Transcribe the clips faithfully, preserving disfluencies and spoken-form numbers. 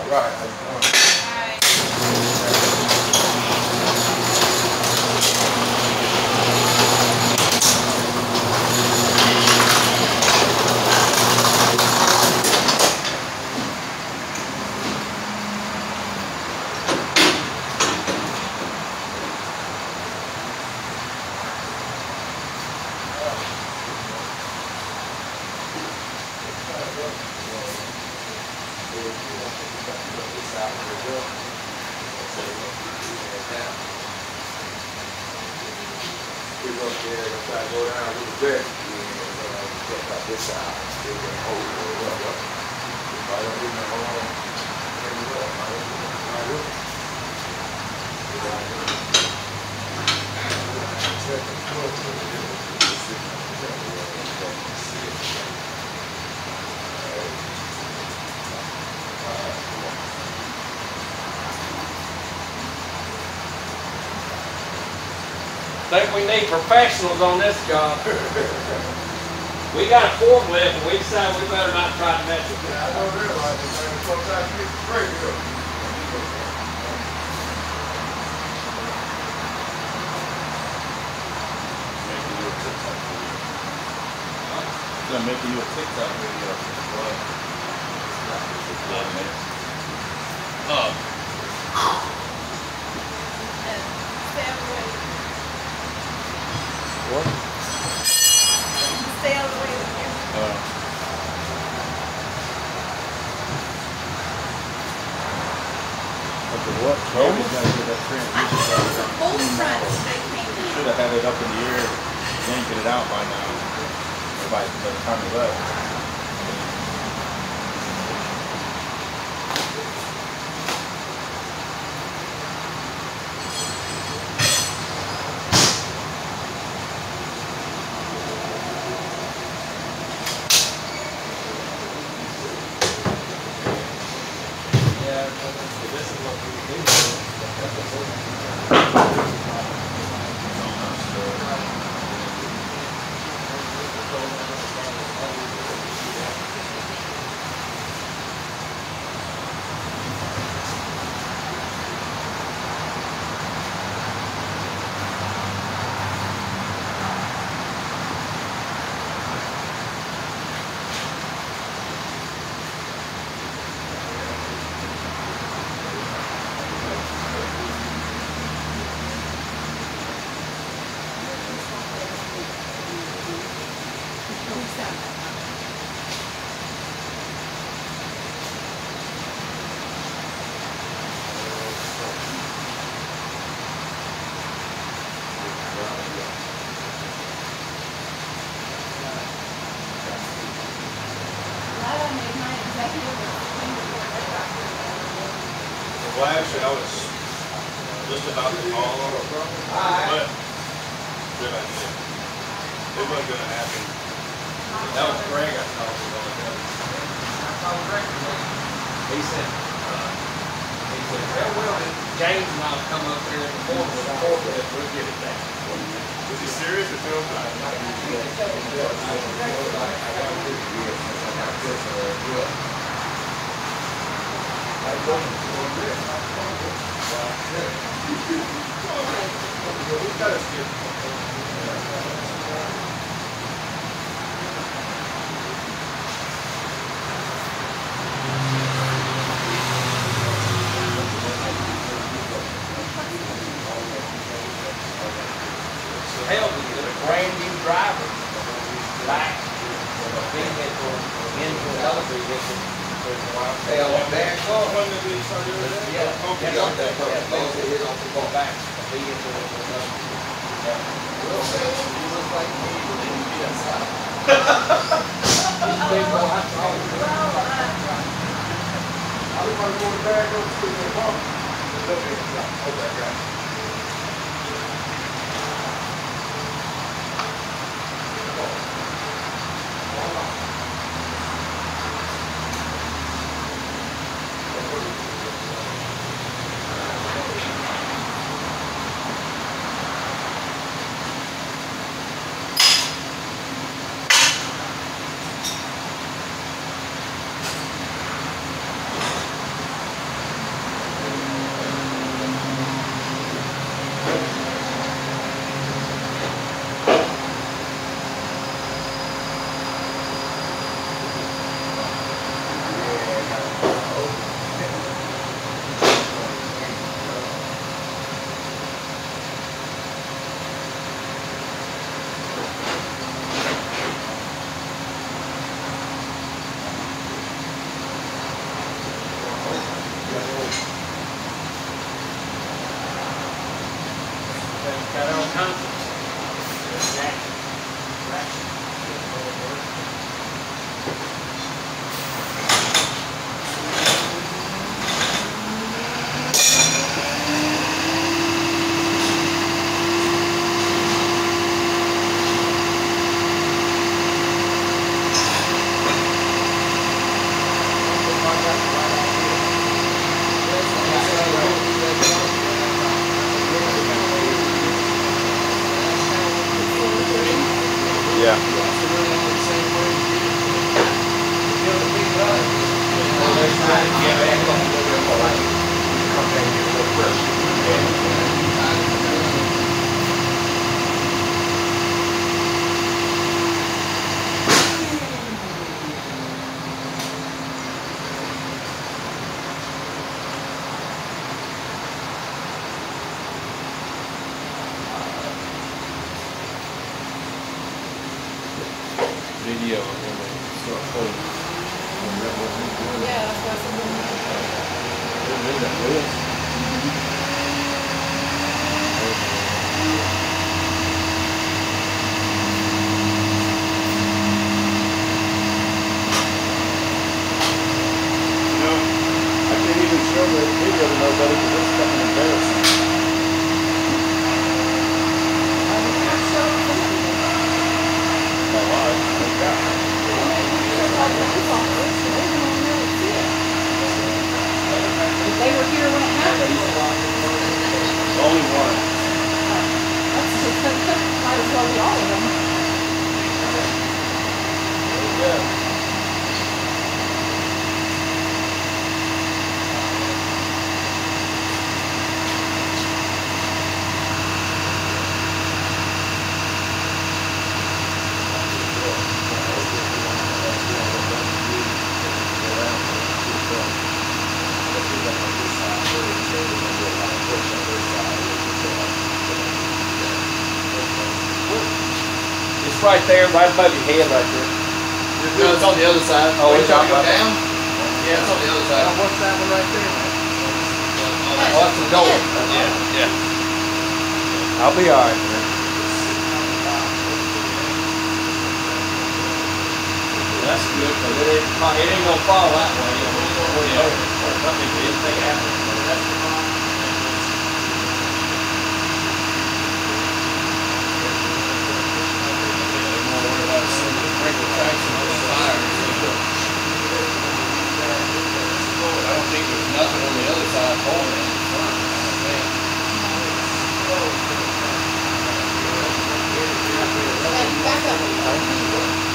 right. How you doing? I think we need professionals on this job. We got a forklift and we decided we better not try to mess with it. Yeah, I don't realize it, man. Sometimes you get straight up. I'm making you a TikTok video. Uh, What? Stay out of the way with you. Uh, okay, what? Nobody's got to get that transmission. Both fronts, they came in. Should have had it up in the air, yanking it out by now. By, by the time we left. Well, actually, I was just about to call him, but good idea. It wasn't going to happen. that was Greg I talked to on the other. I called Greg today. He said, uh, he said, well, well, James and I'll come up here in the morning with the forklift, we'll get it back. Was he serious or tell him? Hell, we get a brand new driver back from a vehicle into another vehicle. Hey, I want that. Oh, when did he start doing that? Yeah, Okay. yeah, yeah, yeah, basically, it don't go back a vehicle into another. Yeah. Well, man, you look like me when you get outside. These people, I saw them. I just want to go to the bag up to the apartment. Okay, got it. Yeah. So we're on the same way. You know, the big guy. Yeah, they ain't gonna do it for like, you come down here real fresh. Video and then they start pulling. Yeah, that's why someone. You know, I can't even show the video to nobody because it's fucking embarrassing. My life, thank God. They were here when it happened. Only one. That's just, might as well be all of them. Yeah. It's right there, right above your head right there. No, it's on the other side. Oh, Are you it's trying to on go the- down? Yeah, it's on the other side. What's that one right there? Oh, Oh, that's the door. yeah, yeah. I'll be all right, man. That's good, because it ain't, it ain't gonna fall that way. You know, it's gonna go over. Something if they happen. That's the problem. I don't think there's nothing on the other side holding it in front. I don't think. Hey, back up.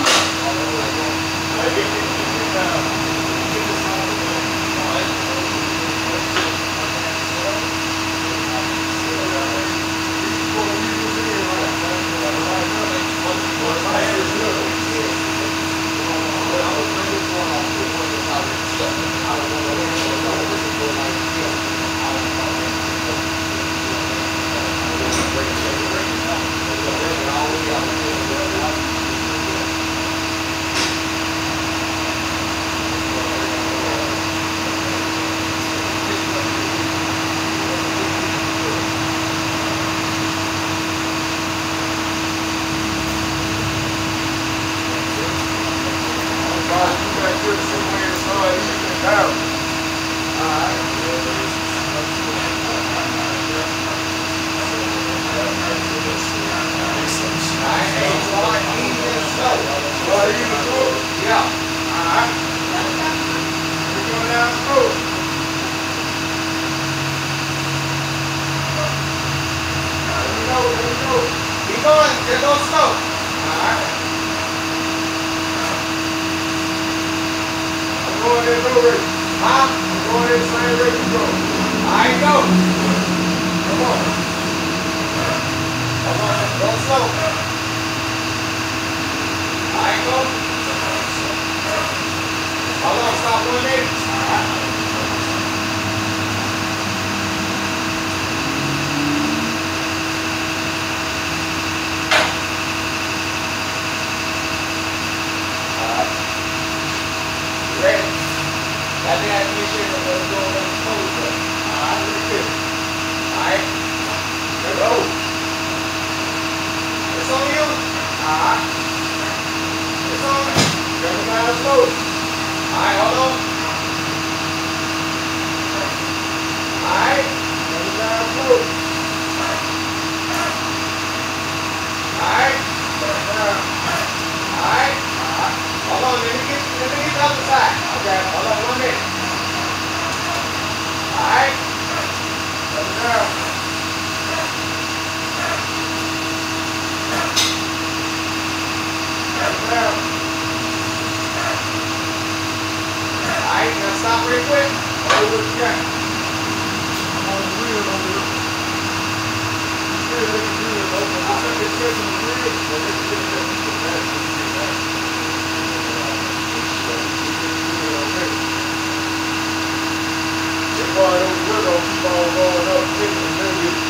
Keep going, get those snow. Alright. I'm going in no rate. Huh? I'm going in the same rate you go. Alright, go. Come on. Come on, go slow. Alright, go. Hold on, stop one minute. Alright. Ready? That thing I appreciate it when it's going on the pose. Alright, really good. Alright. Let's go. It's on you. Alright. It's on. Turn the miles low. Alright, hold on. Alright. Turn the miles low. Alright. Turn it down. Alright. Hold on, let me get, let me get the other side. Okay, hold on one minute. Alright. Let me down. what you got. I'm on the wheel over here. Yeah, they can do it over. I think it's just on the wheel. Well, they can do it over the back. If I don't work on keep on going up, taking a minute.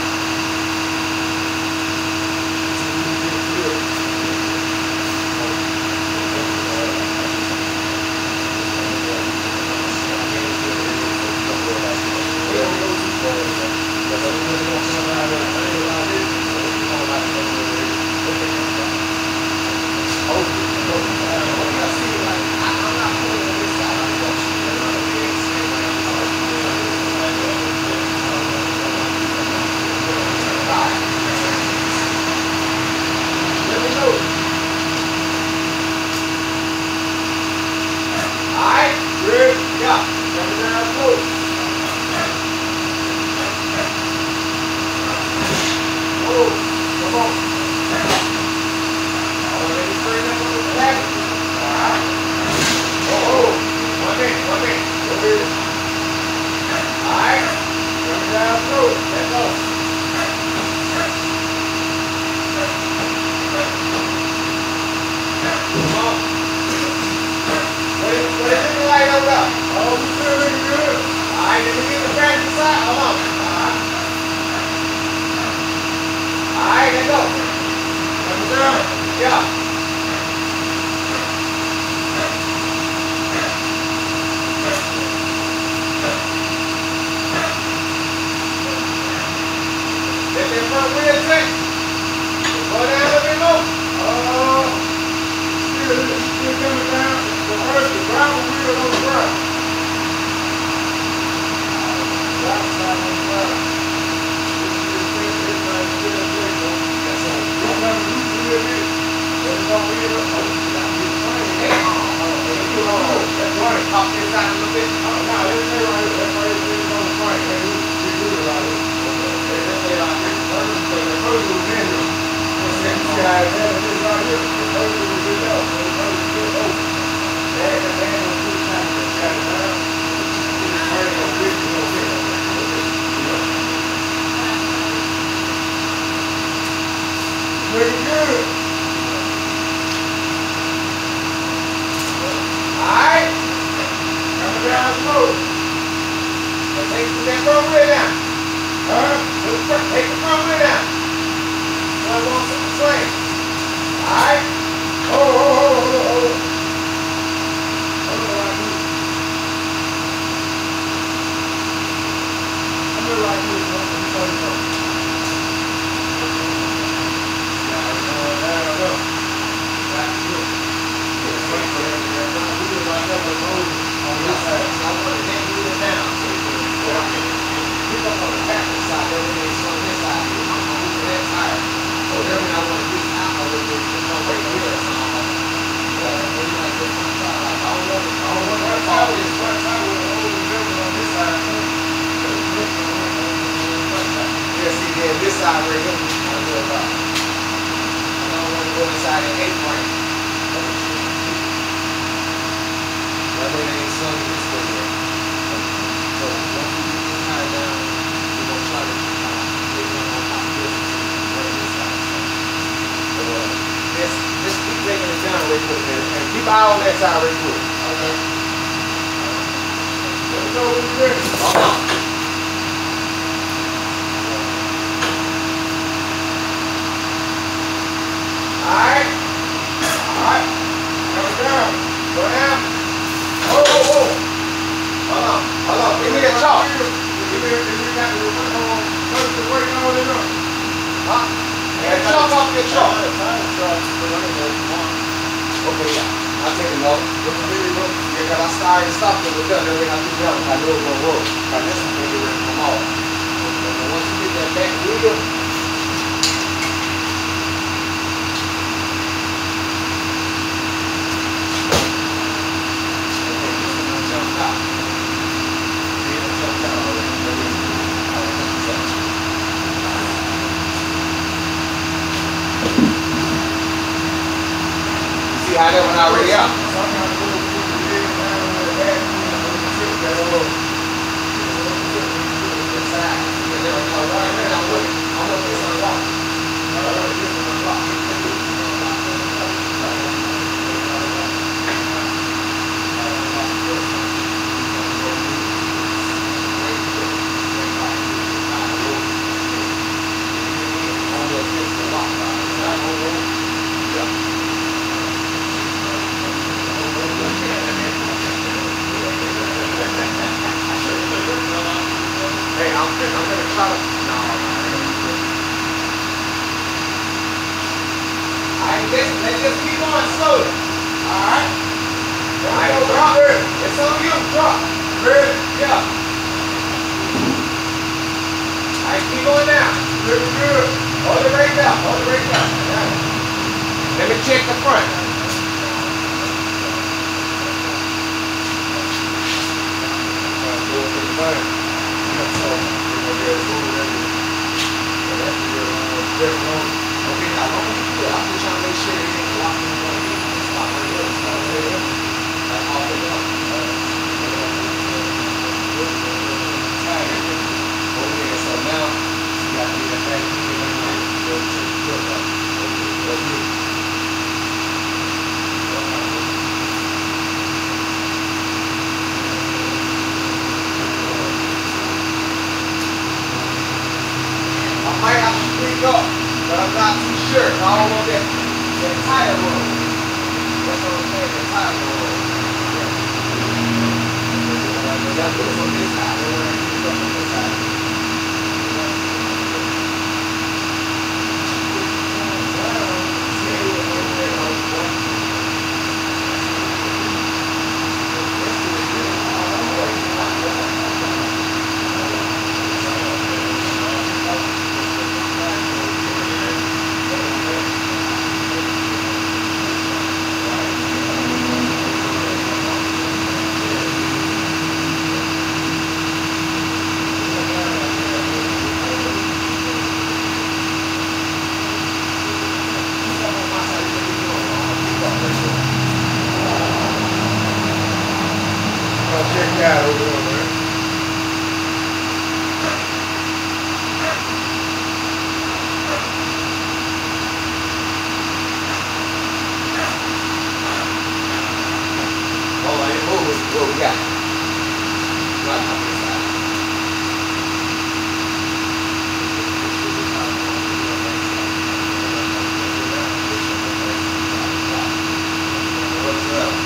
Got that one already out. Hey, I'm, I'm gonna try to. No, alright, just, let's just keep on slowly. Alright? Alright, drop. It's on you, drop. Good. Yeah. Alright, keep going down. Good, good. Hold it right down. Hold it right down. Yeah. Let me check the front. Okay, now what I'm gonna do, I'm just trying to make sure it ain't locked in one of these. It's not one of those. It's not one of those. That's all it is. Okay, so now you got to do that back. You can go to the foot up. Let's do it. I might have to tweak up, but I'm not too sure. I don't know that the tire roll. That's what I'm saying, the tire roll. That's what's on this side. We're going to tweak up on this side. Check that over there, man. Oh, I didn't move it. What we got? Right on this side. What's up?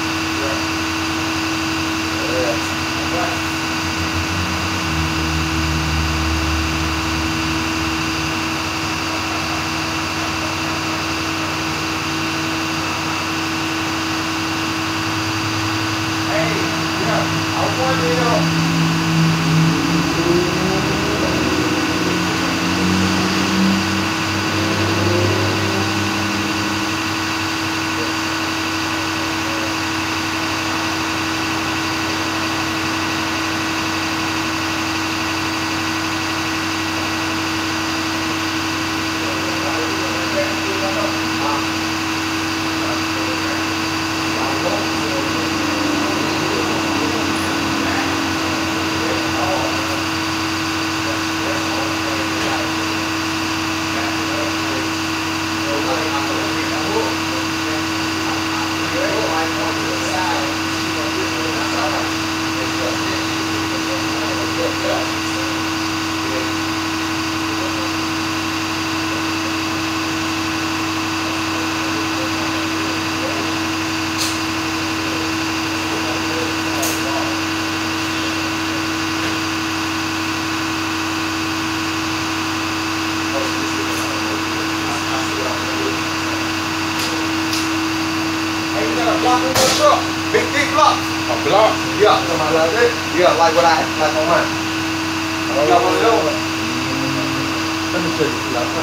Big, big blocks. A block? Yeah, something like that. Yeah, like what I like on mine. You got one of those? Let me show you. Yeah,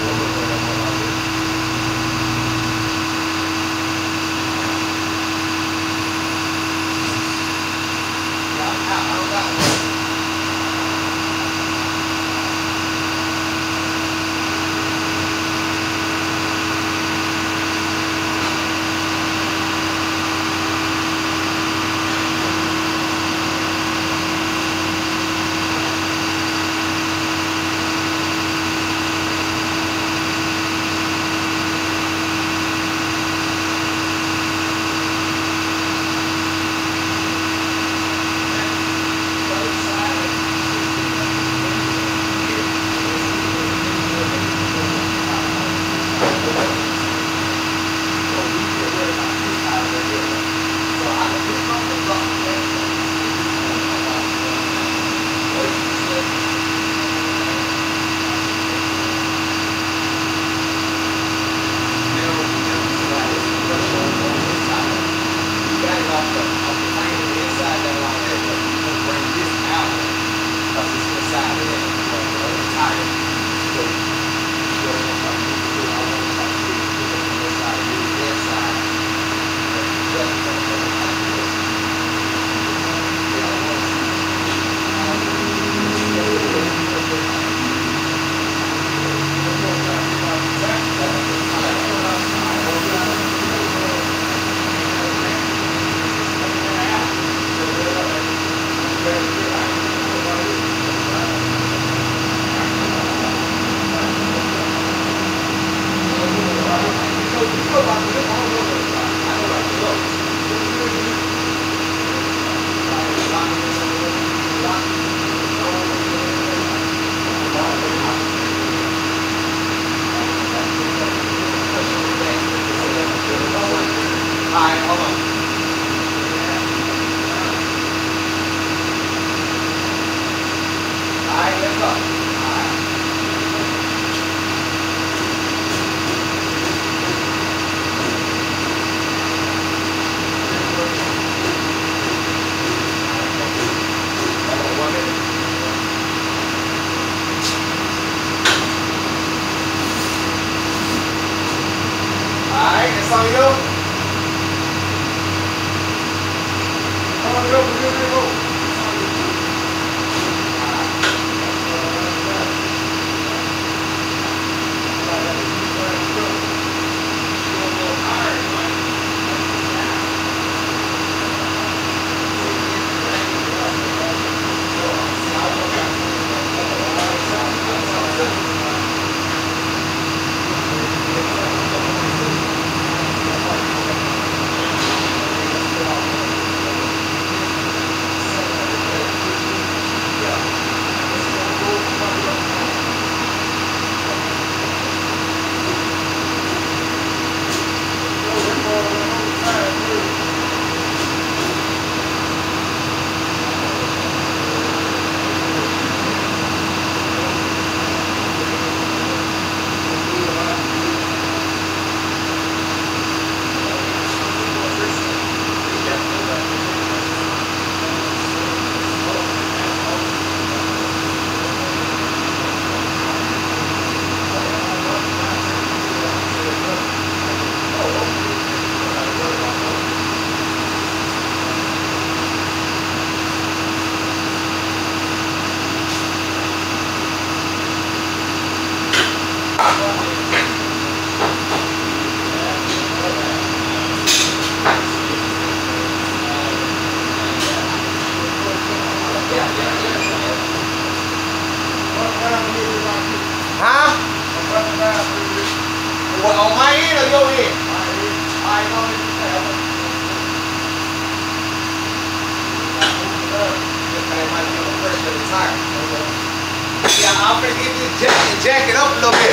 I don't got one. Alright, it's on you. Come on, go, go, go, go. Huh? What, on my end or your end? My end. Alright, that might be on the pressure of the tire. Yeah, I'm gonna get this jacket, jacket up a little bit.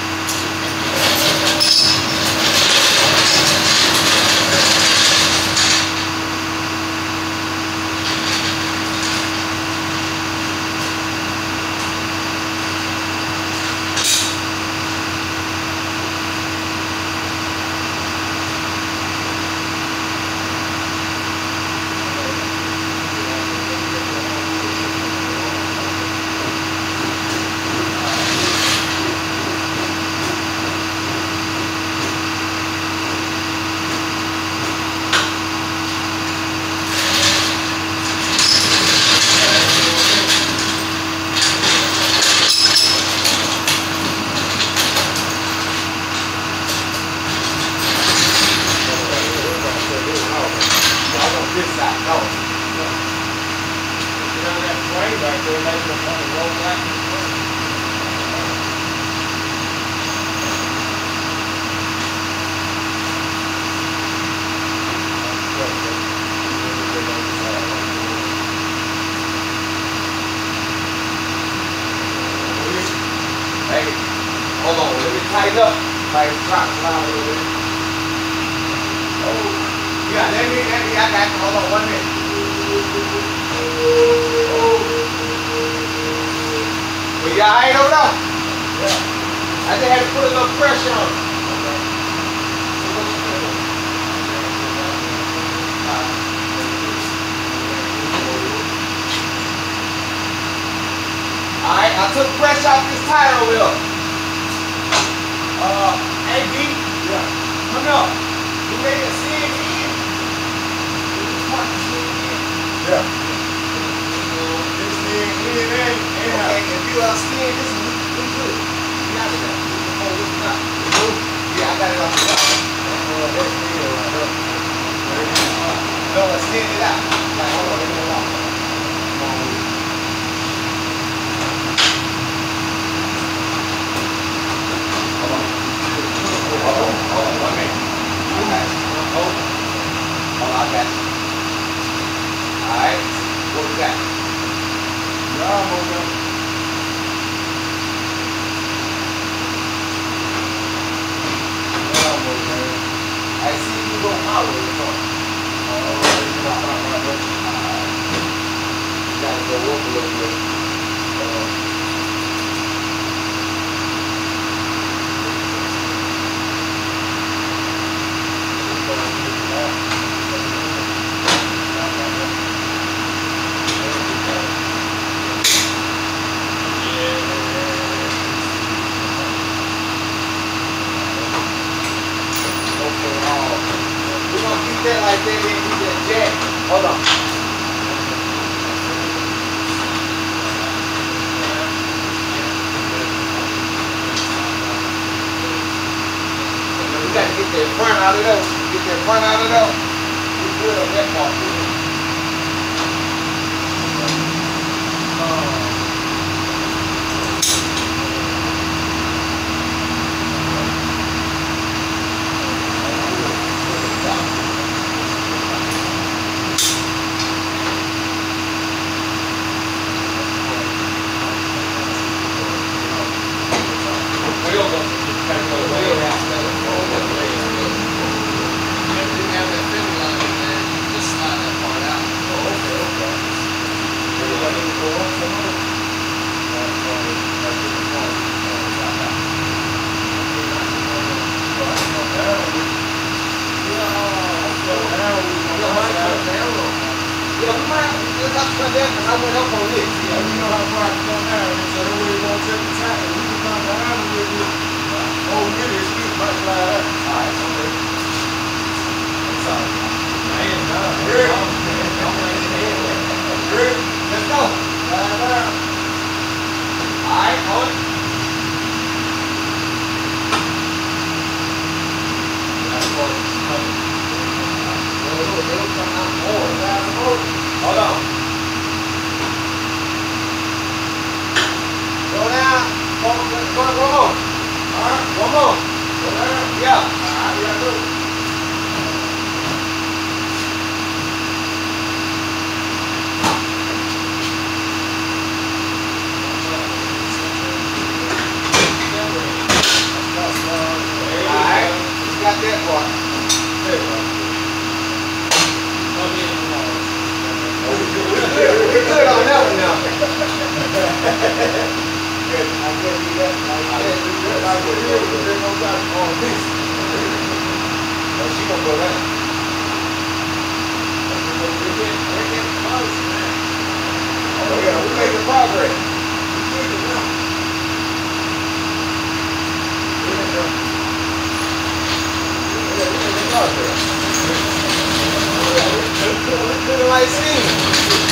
This side, no. You know that frame back there, maybe the one to roll back. Hey, hold on, let me tighten up. Tighten drop down a little bit. Oh. Yeah, let me, let me, I got you. Hold on one minute. Well, you alright over there? Yeah. I just had to put a little pressure on it. Alright, I took pressure off this tire over here. Uh, A B? Yeah. Come here. You ready to see it in? Yeah. This thing in and and out. Okay, if you understand, this is we good. You got it now. Oh, this is not. Yeah, I got it off the top. Oh, that's me right there. No, extend it out. Like, hold on, let me walk. Hold on. Hold on, hold on, one minute. I got you. Hold on. Hold on, I got you. Alright, what we got? Yeah, I'm over. Yeah, I'm over. I see you go power in front. Oh, it's not right there. Alright. You gotta go up a little bit. Uh, Okay. that in, keep that jack. Hold on. You gotta get that front out of there. Get that front out of there. You good on that part. Wheels up, just kind of go way out. Didn't have that fender line in there, you just slide that part out. Oh, okay, okay. Everybody need to go up some more? That's why that's the point. Yeah, we might have to just have to come down because I went up on this. Yeah, we know how far I can come down, and so that way it won't take the time. We can come down a little bit. Oh, really, it's good. Might slide up. All right, okay. That's all right. Man, no. Ready? Don't raise your head. Ready? Let's go. Slide down. All right, hold it. That's what it's coming. It'll, it'll come out more. Down the boat. Hold on. Go down. Go, go, go, one more. All right, one more. Go down. Yeah. All right, we gotta do it. All right, we got that part. There we go. Come in tomorrow. We're good, we're good on that one now. Good. I guess we got, I guess we got, I guess we got, there's no doubt on this. No, she gonna go down. We're getting, we're getting close, man. Oh yeah, we're making progress. We're good now. We're making progress. We're doing like steam.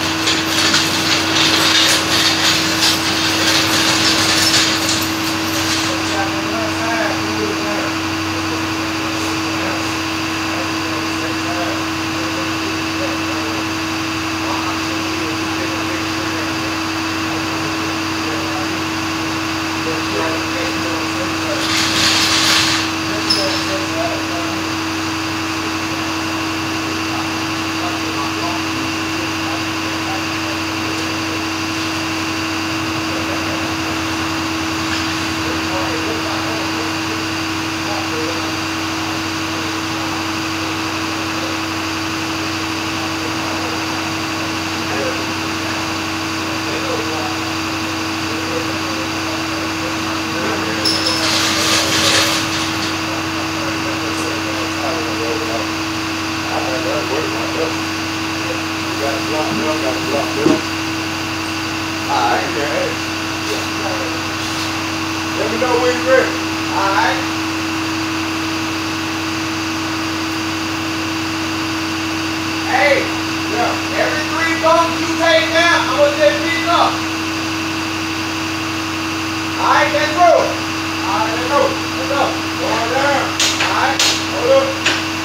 Alright, yeah. Let me know when you're ready. Alright. Hey, yeah. Every three thumbs you take down, I'm gonna just pick up. Alright, let's go. Alright, let's go. Let's go. Going down. Alright, hold up.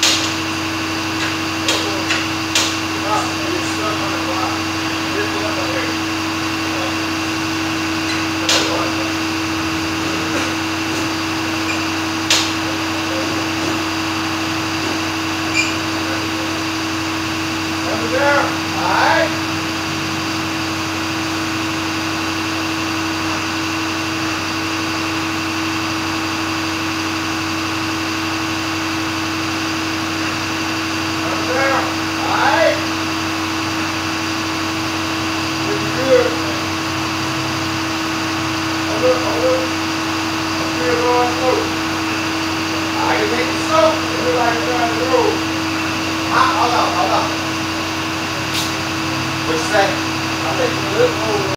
It's stuck on the block. Here's the up here. Down. All right. Down. All right. Pretty good. Hold up, hold up. I'm still going slow. I can take the slope. It looks like it's down the road.